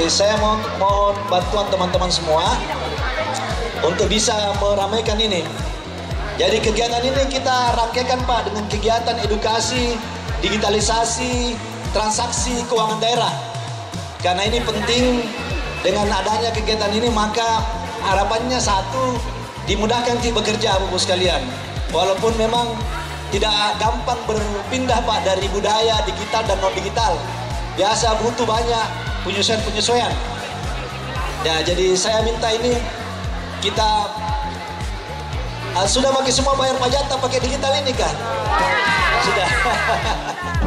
saya mohon bantuan teman-teman semua untuk bisa meramaikan ini. Jadi kegiatan ini kita rangkaikan Pak dengan kegiatan edukasi, digitalisasi, transaksi keuangan daerah. Karena ini penting, dengan adanya kegiatan ini maka harapannya satu, dimudahkan untuk bekerja Bapak sekalian. Walaupun memang tidak gampang berpindah Pak dari budaya digital dan non digital. Biasa butuh banyak penyesuaian. Ya, jadi saya minta ini kita sudah pakai semua bayar pajak pakai digital ini kan? Sudah.